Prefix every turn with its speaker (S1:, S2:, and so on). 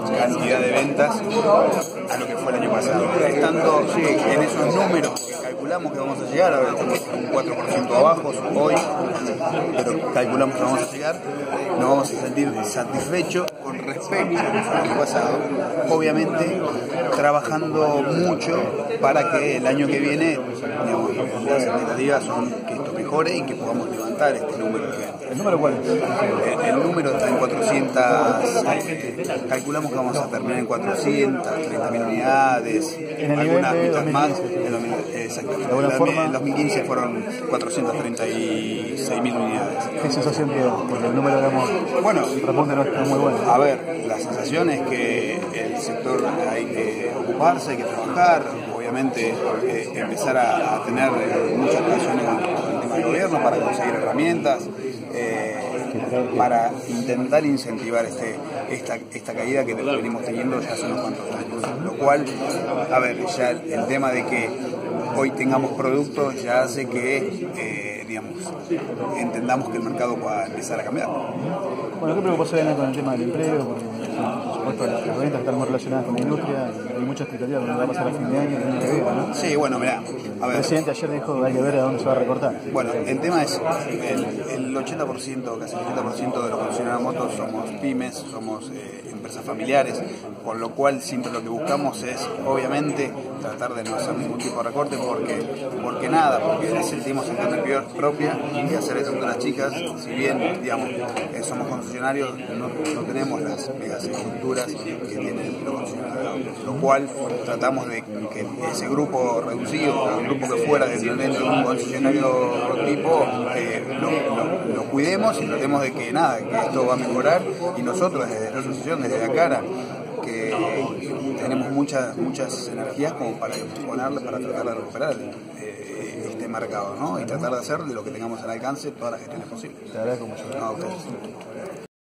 S1: cantidad de ventas a lo que fue el año pasado. Estando en esos números que calculamos que vamos a llegar, ahora estamos un 4% abajo hoy, pero calculamos que vamos a llegar, nos vamos a sentir satisfechos con respecto al año pasado, obviamente trabajando mucho para que el año que viene, digamos, las expectativas son que esto mejore y que podamos levantar este número de ventas.
S2: ¿El número cuál es?
S1: El número está en 400, calculamos que vamos a terminar en 430.000 unidades,
S2: en el
S1: algunas
S2: nivel de
S1: muchas más.
S2: De alguna forma,
S1: en 2015 fueron 436.000 unidades.
S2: ¿Qué sensación tiene? Porque el número, digamos,
S1: bueno,
S2: responde no está muy bueno.
S1: A ver, la sensación es que el sector hay que ocuparse, hay que trabajar, obviamente empezar a tener muchas relaciones con el tema del gobierno para conseguir herramientas, para intentar incentivar esta caída que venimos teniendo ya hace unos cuantos años. Lo cual, a ver, ya el tema de que hoy tengamos productos ya hace que, digamos, entendamos que el mercado pueda empezar a cambiar.
S2: Bueno, ¿qué preocupación hay con el tema del empleo? Porque, por supuesto, las ventas están muy relacionadas con la industria, hay mucha expectativa de lo que va a pasar a fin de año, el año que viene, ¿no?
S1: Sí, bueno, mirá, a ver.
S2: El presidente ayer dijo que hay que ver a dónde se va a recortar.
S1: Bueno, el tema es el 80%, casi el 80% de los concesionarios de motos somos pymes, somos empresas familiares, con lo cual siempre lo que buscamos es, obviamente, tratar de no hacer ningún tipo de recorte porque sentimos en carne propia y hacer estructuras chicas, si bien, digamos, somos concesionarios, no tenemos las megas estructuras que tienen los concesionarios, lo cual tratamos de que ese grupo reducido, el grupo que fuera dentro de un concesionario tipo, lo cuidemos y tratemos de que esto va a mejorar, y nosotros desde la asociación, desde la cara, que tenemos muchas energías como para ponerle, para tratar de recuperar este mercado, ¿no? Y tratar de hacer de lo que tengamos al alcance todas las gestiones posibles.
S2: Te agradezco mucho.
S1: A ustedes.